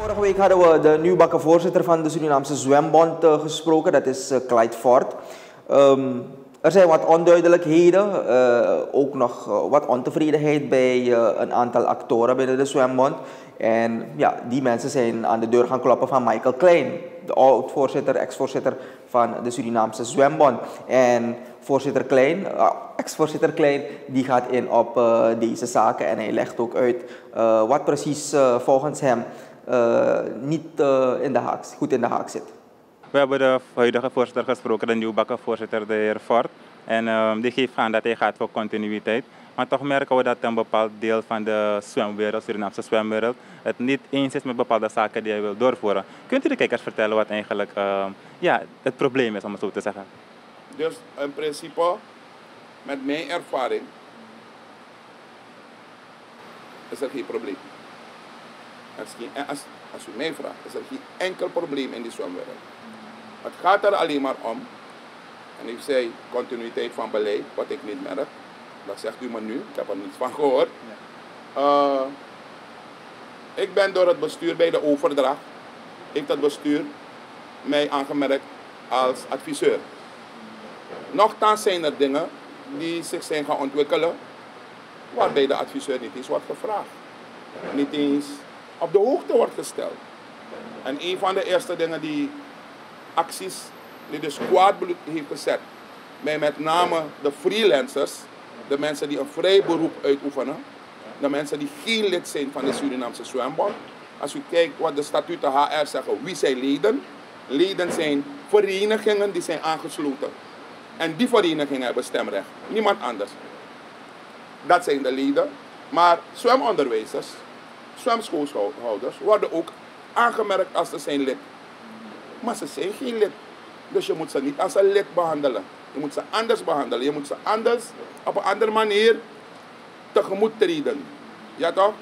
Vorige week hadden we de nieuwbakken voorzitter van de Surinaamse Zwembond gesproken, dat is Clyde Ford. Er zijn wat onduidelijkheden, ook nog wat ontevredenheid bij een aantal actoren binnen de Zwembond. En ja, die mensen zijn aan de deur gaan kloppen van Michael Klein, de oud-voorzitter, ex-voorzitter van de Surinaamse Zwembond. En voorzitter Klein, ex-voorzitter Klein, die gaat in op deze zaken en hij legt ook uit wat precies volgens hem niet goed in de haak zit. We hebben de huidige voorzitter gesproken, de nieuwbakken voorzitter, de heer Ford. En die geeft aan dat hij gaat voor continuïteit. Maar toch merken we dat een bepaald deel van de zwemwereld, Surinaamse zwemwereld, het niet eens is met bepaalde zaken die hij wil doorvoeren. Kunt u de kijkers vertellen wat eigenlijk het probleem is, om het zo te zeggen? Dus in principe, met mijn ervaring, is er geen probleem. Als u mij vraagt, is er geen enkel probleem in die zwemwereld. Het gaat er alleen maar om, en ik zei continuïteit van beleid, wat ik niet merk. Dat zegt u me nu, ik heb er niets van gehoord. Ja. Ik ben door het bestuur bij de overdracht, heeft het bestuur mij aangemerkt als adviseur. Nochtans zijn er dingen die zich zijn gaan ontwikkelen, waarbij de adviseur niet eens wordt gevraagd. Niet eens op de hoogte wordt gesteld. En een van de eerste dingen die acties die de squad heeft gezet, bij met name de freelancers, de mensen die een vrij beroep uitoefenen, de mensen die geen lid zijn van de Surinaamse Zwembond. Als u kijkt wat de statuten HR zeggen, wie zijn leden? Leden zijn verenigingen die zijn aangesloten. En die verenigingen hebben stemrecht, niemand anders. Dat zijn de leden. Maar zwemonderwijzers, zwemschoolhouders worden ook aangemerkt als ze zijn lid. Maar ze zijn geen lid. Dus je moet ze niet als een lid behandelen. Je moet ze anders behandelen. Je moet ze anders, op een andere manier tegemoet treden. Ja toch?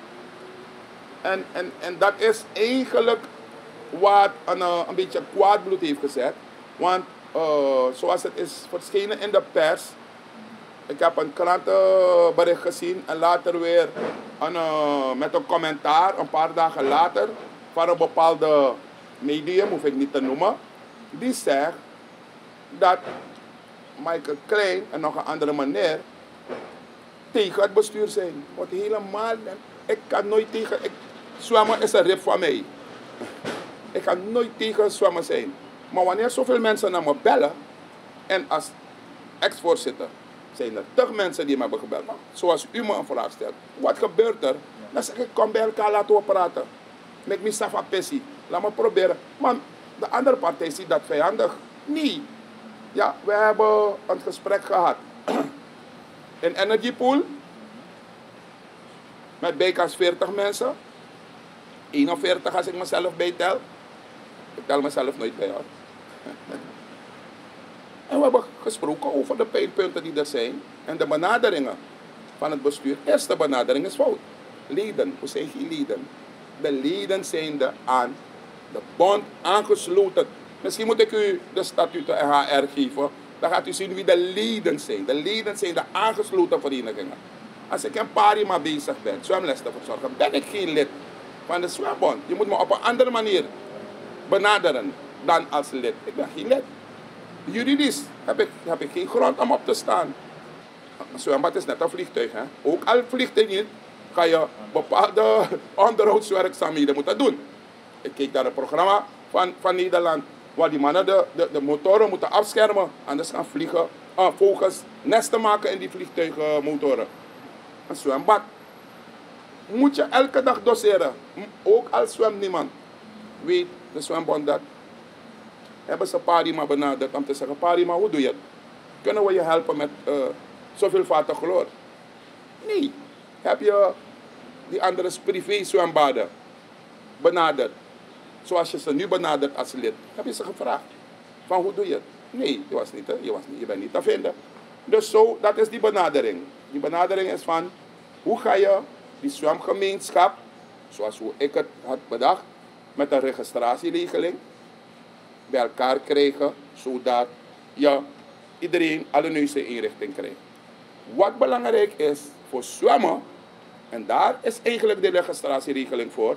En dat is eigenlijk wat een beetje kwaad bloed heeft gezet. Want zoals het is verschenen in de pers. Ik heb een krantenbericht gezien en later weer met een commentaar, een paar dagen later, van een bepaalde medium, hoef ik niet te noemen, die zegt dat Michael Klein en nog een andere meneer tegen het bestuur zijn. Wordt helemaal, ik kan nooit tegen, zwemmen is een rip van mij. Ik ga nooit tegen zwemmen zijn. Maar wanneer zoveel mensen naar me bellen, en als ex-voorzitter, zijn er toch mensen die me hebben gebeld. Zoals u me een vraag stelt. Wat gebeurt er? Dan zeg ik, kom bij elkaar, laten we praten. Make me safa pessie. Laat me proberen. Maar de andere partij ziet dat vijandig. Nee. Ja, we hebben een gesprek gehad. In Energy Pool. Met bijkans 40 mensen. 41 als ik mezelf bijtel. Ik tel mezelf nooit bij hoor. En we hebben gesproken over de pijnpunten die er zijn en de benaderingen van het bestuur. Eerste benadering is fout. Leden, we zijn geen leden. De leden zijn aan de bond aangesloten. Misschien moet ik u de statuten en HR geven. Dan gaat u zien wie de leden zijn. De leden zijn de aangesloten verenigingen. Als ik een parima bezig ben, zwemles te verzorgen, ben ik geen lid van de zwembond. Je moet me op een andere manier benaderen dan als lid. Ik ben geen lid. Juridisch heb ik geen grond om op te staan. Een zwembad is net een vliegtuig. Hè? Ook al vliegtuig niet, ga je bepaalde onderhoudswerkzaamheden moeten doen. Ik keek naar het programma van Nederland, waar die mannen de motoren moeten afschermen. Anders gaan vogels nesten maken in die vliegtuigmotoren. Een zwembad moet je elke dag doseren. Ook al zwemt niemand. Weet de zwembond dat. Hebben ze Parima benaderd om te zeggen, Parima, hoe doe je het? Kunnen we je helpen met zoveel vaten chloor? Nee. Heb je die andere privé-zwembaden benaderd, zoals je ze nu benadert als lid? Heb je ze gevraagd? Van hoe doe je het? Nee, je bent niet te vinden. Dus zo, dat is die benadering. Die benadering is van, hoe ga je die zwemgemeenschap, zoals hoe ik het had bedacht, met een registratieregeling, bij elkaar krijgen, zodat iedereen alle neuzen inrichting krijgt. Wat belangrijk is voor zwemmen, en daar is eigenlijk de registratieregeling voor,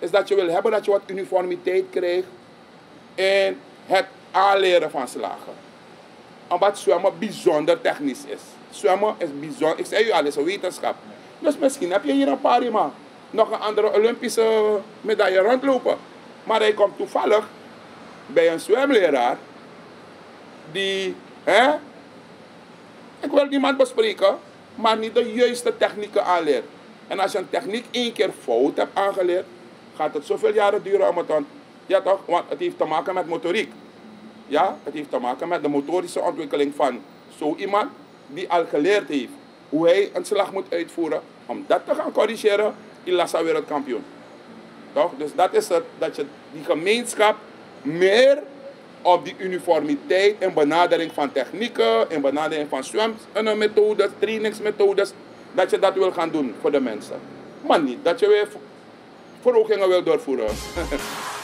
is dat je wil hebben dat je wat uniformiteit krijgt in het aanleren van slagen. Omdat zwemmen bijzonder technisch is. Zwemmen is bijzonder, ik zei u al, is een wetenschap. Dus misschien heb je hier een paar iemand nog een andere Olympische medaille rondlopen. Maar hij komt toevallig bij een zwemleraar die, ik wil niemand bespreken, maar niet de juiste technieken aanleert. En als je een techniek 1 keer fout hebt aangeleerd, gaat het zoveel jaren duren om het dan, ja toch, want het heeft te maken met motoriek. Ja, het heeft te maken met de motorische ontwikkeling van zo iemand die al geleerd heeft hoe hij een slag moet uitvoeren. Om dat te gaan corrigeren, Ilassa wereldkampioen. Toch? Dus dat is het, dat je die gemeenschap meer op die uniformiteit en benadering van technieken, en benadering van zwemmethodes, trainingsmethodes, dat je dat wil gaan doen voor de mensen. Maar niet dat je weer verhogingen wil doorvoeren.